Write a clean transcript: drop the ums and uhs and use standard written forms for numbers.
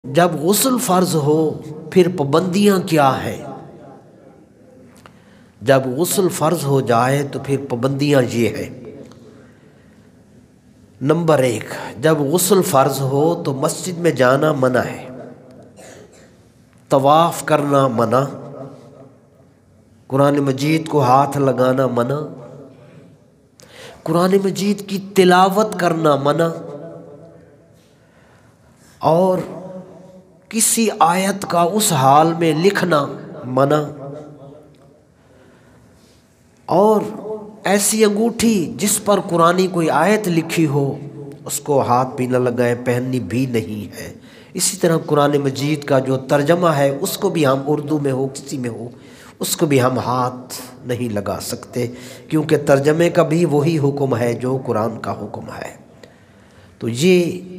जब गुस्ल फ़र्ज़ हो फिर पाबंदियाँ क्या हैं। जब गुस्ल फ़र्ज़ हो जाए तो फिर पाबंदियाँ ये हैं। नंबर 1, जब गुस्ल फ़र्ज़ हो तो मस्जिद में जाना मना है, तवाफ़ करना मना, कुरान मजीद को हाथ लगाना मना, कुरान मजीद की तिलावत करना मना, और किसी आयत का उस हाल में लिखना मना, और ऐसी अंगूठी जिस पर कुरानी कोई आयत लिखी हो उसको हाथ भी न लगाए, पहननी भी नहीं है। इसी तरह कुरान मजीद का जो तर्जमा है उसको भी हम उर्दू में हो किसी में हो उसको भी हम हाथ नहीं लगा सकते, क्योंकि तर्जमे का भी वही हुक्म है जो कुरान का हुक्म है। तो ये